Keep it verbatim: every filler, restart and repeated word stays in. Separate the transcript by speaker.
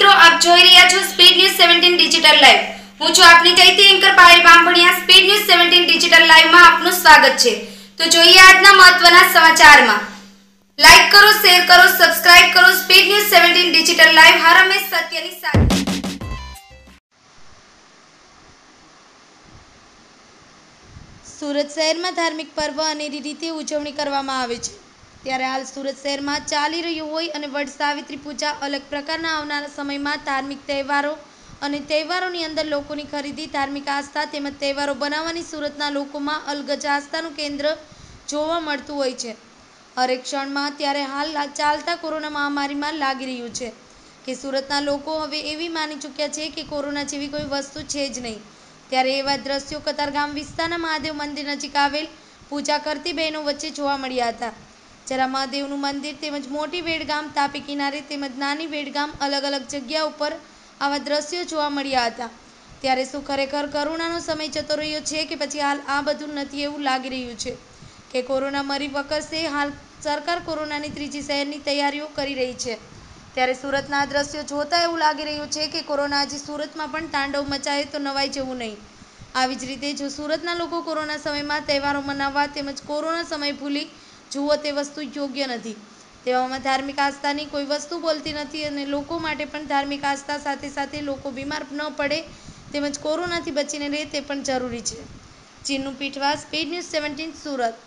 Speaker 1: મિત્રો, આપ જોઈ રહ્યા છો speed news seventeen digital live. હું છું આપની ચૈતી anchor Payal Bambhaniya. Speed news seventeen digital live માં આપનું સ્વાગત છે। તો જોઈએ આજના મહત્વના સમાચારમાં। લાઈક કરો, શેર કરો, સબસ્ક્રાઇબ કરો। Speed news seventeen digital live હર હંમેશ સત્યની સાથે। સુરત શહેરમાં ધાર્મિક પર્વ અનેરી રીતે ઉજવણી કરવામાં આવે છે। ત્યારે હાલ સુરત શહેરમાં ચાલી રહ્યું હોય અને વડ સાવિત્રી પૂજા અલગ પ્રકારના આવનારા સમયમાં ધાર્મિક તહેવારો અને તહેવારોની અંદર લોકોની ખરીદી, ધાર્મિક આસ્થા તેમજ તહેવારો બનાવવાની સુરતના લોકોમાં અલગજ આસ્થાનું કેન્દ્ર જોવા મળતું હોય છે હરેક ક્ષણમાં। ત્યારે હાલ ચાલતા કોરોના મહામારીમાં લાગી રહ્યું છે કે સુરતના લોકો હવે એવી માની ચૂક્યા છે કે કોરોના જેવી કોઈ વસ્તુ છે જ નહીં। ત્યારે એવા દ્રશ્યો કતારગામ વિસ્તારના મહાદેવ મંદિર નજીક આવેલ પૂજા કરતી બહેનો વચ્ચે જોવા મળ્યા હતા। જરા મહાદેવનું મંદિર તેમજ મોટી વેડગામ, તાપી કિનારે તેમજ નાની વેડગામ અલગ અલગ જગ્યા ઉપર આવા દ્રશ્યો જોવા મળ્યા હતા। ત્યારે શું ખરેખર કોરોનાનો સમય જતો રહ્યો છે કે પછી હાલ આ બધું નથી એવું લાગી રહ્યું છે કે કોરોના મરી વકરશે। હાલ સરકાર કોરોનાની ત્રીજી લહેરની તૈયારીઓ કરી રહી છે। ત્યારે સુરતના આ દ્રશ્યો જોતા એવું લાગી રહ્યું છે કે કોરોના હજી સુરતમાં પણ તાંડવ મચાવે તો નવાઈ જવું નહીં। આવી જ રીતે જો સુરતના લોકો કોરોના સમયમાં તહેવારો મનાવવા તેમજ કોરોના સમય ભૂલી જુઓ તે વસ્તુ યોગ્ય નથી। તેવામાં ધાર્મિક આસ્થાની કોઈ વસ્તુ બોલતી નથી અને લોકો માટે પણ ધાર્મિક આસ્થા સાથે સાથે લોકો બીમાર ન પડે તેમજ કોરોનાથી બચીને રહે તે પણ જરૂરી છે। ચીનનું Pithva, speed news seventeen Surat.